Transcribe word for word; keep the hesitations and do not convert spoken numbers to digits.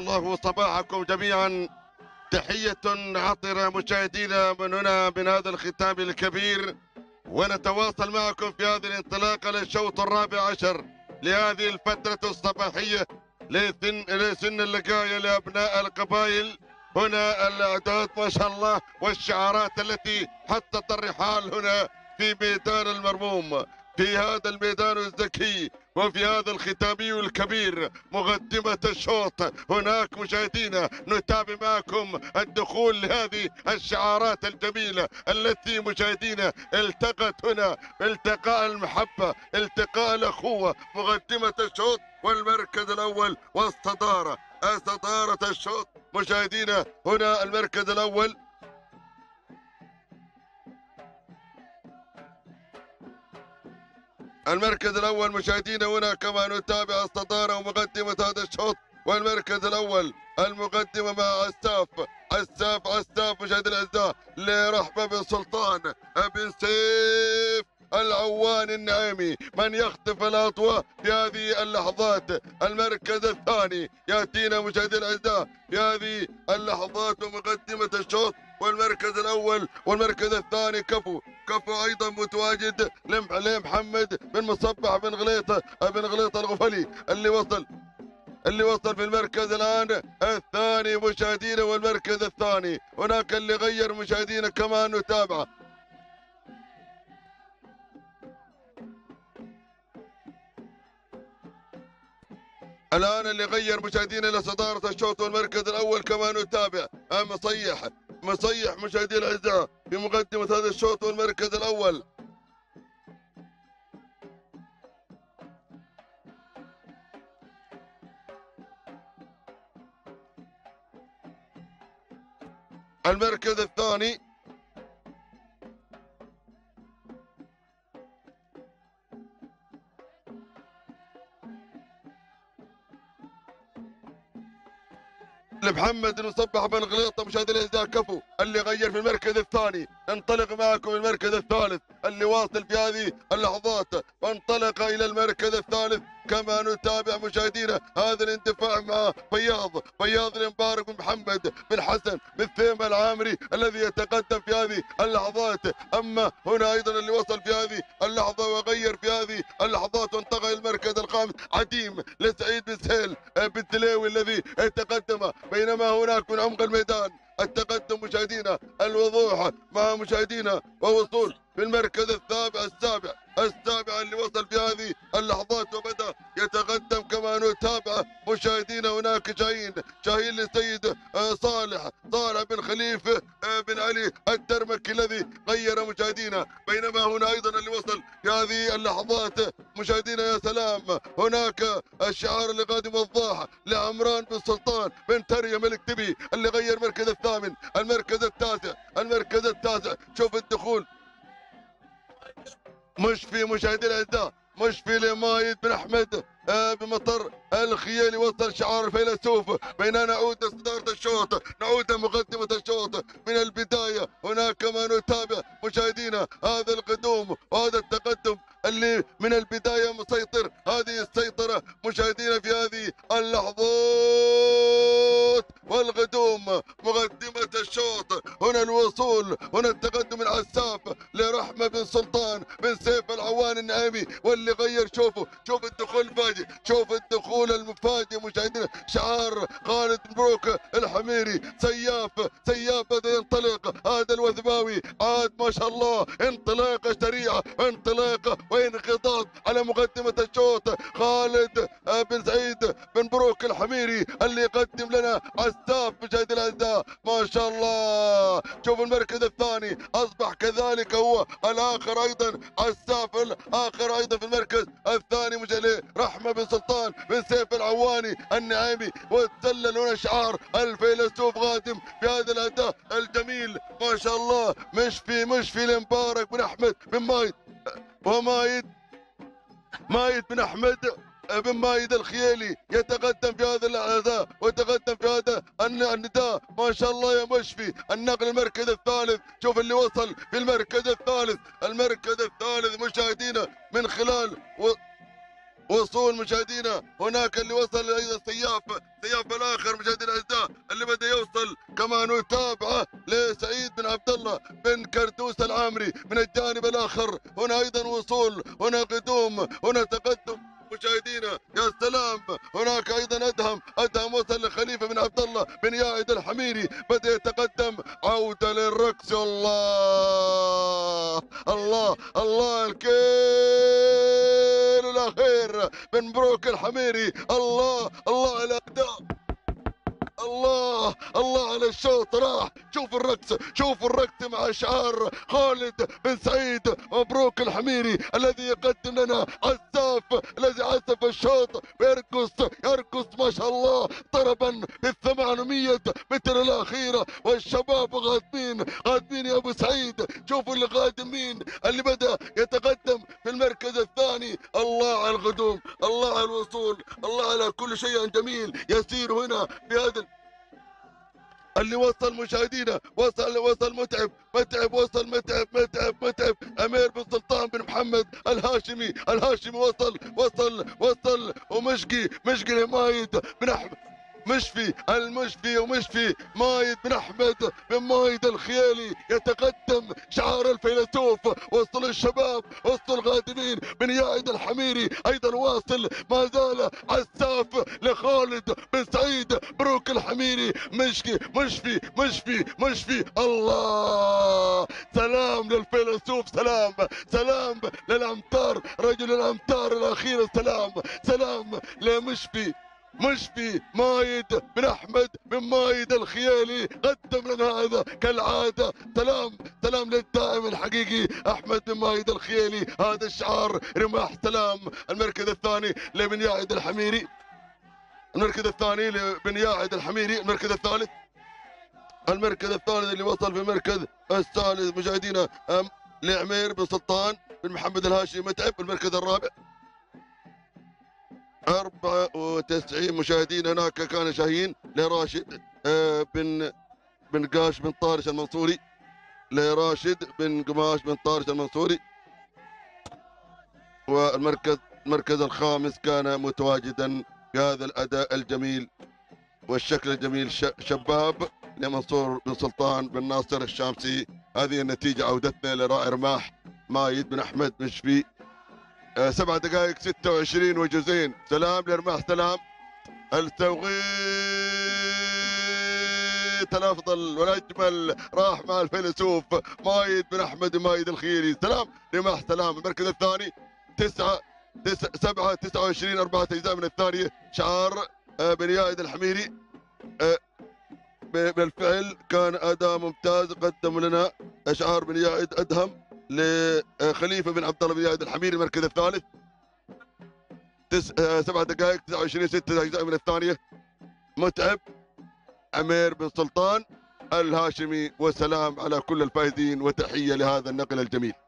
الله صباحكم جميعا. تحية عطرة مشاهدينا من هنا من هذا الختام الكبير، ونتواصل معكم في هذه الانطلاقة للشوط الرابع عشر لهذه الفترة الصباحية لسن, لسن اللقاية لأبناء القبائل. هنا الأعداد ما شاء الله والشعارات التي حطت الرحال هنا في ميدان المرموم، في هذا الميدان الذكي وفي هذا الختامي الكبير مقدمة الشوط. هناك مشاهدينا نتابع معكم الدخول لهذه الشعارات الجميلة التي مشاهدينا التقت هنا التقاء المحبة، التقاء الأخوة. مقدمة الشوط والمركز الأول والصدارة، صدارة الشوط مشاهدينا. هنا المركز الأول المركز الأول مشاهدينا هنا كما نتابع الصدارة ومقدمة هذا الشوط. والمركز الأول المقدمة مع عساف عساف عساف مشاهدي الأعزاء لرحمة بن سلطان بن سيف العوان النعيمي من يخطف الأضواء في هذه اللحظات. المركز الثاني يأتينا مشاهدي الأعزاء في هذه اللحظات ومقدمة الشوط. والمركز الأول والمركز الثاني كفو كفو أيضا متواجد لمحمد بن مصبح بن غليطة بن غليطة الغفلي اللي وصل اللي وصل في المركز الآن الثاني مشاهدينا. والمركز الثاني هناك اللي غير مشاهدينا كمان نتابعه. الآن اللي غير مشاهدينا لصدارة الشوط والمركز الأول كما نتابع مصيح مصيح مشاهدي الأعزاء في مقدمة هذا الشوط والمركز الأول. المركز الثاني لمحمد المصبح بن غليطة مشاهدي الأعزاء كفو اللي غير في المركز الثاني. انطلق معكم المركز الثالث اللي واصل في هذه اللحظات وانطلق إلى المركز الثالث كما نتابع مشاهدينا هذا الاندفاع مع فياض فياض المبارك بن محمد بن حسن بن ثيمة العامري الذي يتقدم في هذه اللحظات. أما هنا أيضا اللي وصل في هذه اللحظة وغير في هذه اللحظات وانتقل إلى المركز الخامس عديم لسعيد بن سهيل بن تليوي الذي يتقدم، بينما هناك من عمق الميدان التقدم مشاهدينا الوضوح مع مشاهدينا ووصول في المركز السابع السابع السابع اللي وصل في هذه اللحظات وبدأ يتقدم كما نتابع مشاهدينا. هناك شاهين شاهين لسيد صالح صالح بن خليفة بن علي الدرمكي الذي غير مشاهدينا، بينما هنا أيضا اللي وصل في هذه اللحظات مشاهدينا يا سلام هناك الشعار اللي قادم وضاح لعمران بن سلطان بن تريا ملك تبي اللي غير المركز الثامن. المركز التاسع المركز التاسع شوف الدخول مش في مشاهدي الأعزاء مش في لمايد بن أحمد آه بمطر الخيالي وصل شعار الفيلسوف. بينما نعود لصدارة الشوط نعود لمقدمة الشوط من البداية. هناك كما نتابع مشاهدينا هذا القدوم وهذا التقدم اللي من البداية مسيطر. هذه السيطرة مشاهدينا في هذه اللحظات والقدوم مقدمة الشوط. هنا الوصول هنا التقدم العساف لرحمة بن سلطان بن سيف العوان النعيمي واللي غير. شوفوا شوف الدخول المفاجئ شوف الدخول المفاجئ مشاهدينا شعار خالد مبروك الحميري سياف سياف بدأ ينطلق. هذا الوثباوي عاد ما شاء الله انطلاقة سريعة انطلاقة وانخطاف على مقدمة الشوط. خالد بن سعيد بن بروك الحميري اللي يقدم لنا عساف مشاهدي الأعزاء ما شاء الله. شوف المركز الثاني أصبح كذلك هو الآخر أيضا عساف الآخر أيضا في المركز الثاني مشاهدي رحمة بن سلطان بن سيف العواني النعيمي. وتسلل هنا شعار الفيلسوف غادم في هذا الأداء الجميل ما شاء الله. مش في مش في المبارك بن أحمد بن مايد ومايد مايد بن أحمد بن مايد الخيالي يتقدم في هذا الأداء ويتقدم في هذا النداء ما شاء الله يا مشفي. النقل المركز الثالث شوف اللي وصل في المركز الثالث المركز الثالث مشاهدينا من خلال و... وصول مشاهدينا. هناك اللي وصل ايضا سياف، سياف الاخر مشاهدينا الاعزاء اللي بدا يوصل كمان ويتابعه لسعيد بن عبد الله بن كردوس العامري من الجانب الاخر. هنا ايضا وصول، هنا قدوم، هنا تقدم مشاهدينا. يا سلام، هناك ايضا ادهم، ادهم وصل لخليفه بن عبد الله بن يائد الحميري، بدا يتقدم. عوده للرقص. الله الله الله، الكيل الاخير من مبروك الحميري. الله الله على الاداء، الله الله على الشوط. راح شوف الرقص، شوف الرقص مع شعار خالد بن سعيد مبروك الحميري الذي يقدم لنا عزاف، الذي عزف الشوط ويرقص يرقص ما شاء الله طربا بالثمانمية متر الاخيره. والشباب غادمين غادمين يا ابو سعيد. شوفوا اللي غادمين، اللي بدا يتقدم في المركز الثاني. الله على القدوم، الله على الوصول، الله على كل شيء جميل يسير هنا في هذا اللي وصل مشاهدينا. وصل وصل متعب متعب وصل متعب متعب متعب امير بن سلطان بن محمد الهاشمي. الهاشمي وصل وصل وصل ومشقي مشقي لمايد بن احمد مشفي المشفي ومشفي مايد بن احمد بن مايد الخيالي يتقدم. شعار الفيلسوف وسط الشباب وسط الغادمين بن يائد الحميري ايضا واصل، ما زال عساف لخالد بن سعيد مبروك الحميري. مشفي مشفي مشفي مشفي. الله، سلام للفيلسوف، سلام سلام للامتار، رجل الامتار الاخير. سلام سلام لمشفي مشفي مايد بن احمد بن مايد الخيالي، قدم لنا هذا كالعاده. سلام سلام للدائم الحقيقي احمد بن مايد الخيالي. هذا الشعار رماح سلام. المركز الثاني لبن ياعد الحميري، المركز الثاني لبن ياعد الحميري. المركز الثالث، المركز الثالث اللي وصل في المركز الثالث مشاهدينا لعمير بن سلطان بن محمد الهاشمي متعب. المركز الرابع أربعة وتسعين مشاهدين. هناك كان شاهين لراشد بن بن قاش بن طارش المنصوري، لراشد بن قماش بن طارش المنصوري. والمركز المركز الخامس كان متواجدا بهذا الأداء الجميل والشكل الجميل شباب لمنصور بن سلطان بن ناصر الشامسي. هذه النتيجة عودتنا لرائع رماح مايد بن أحمد بن شفي. آه سبع دقائق ستة وعشرين وجزئين. سلام لرماح، سلام. التوقيت الافضل والاجمل راح مع الفيلسوف مايد بن احمد مايد الخيري. سلام رماح، سلام. المركز الثاني تسعة تسعة سبعة تسعة وعشرين، أربعة أجزاء من الثانية. شعار آه بن يائد الحميري. آه بالفعل كان اداء ممتاز، قدم لنا شعار بن يائد ادهم لخليفه بن عبد الله بن يائد الحميري. المركز الثالث تس... سبع دقائق تسعة وعشرين، ستة اجزاء من الثانيه. متعب عمير بن سلطان الهاشمي. وسلام على كل الفائزين وتحيه لهذا النقل الجميل.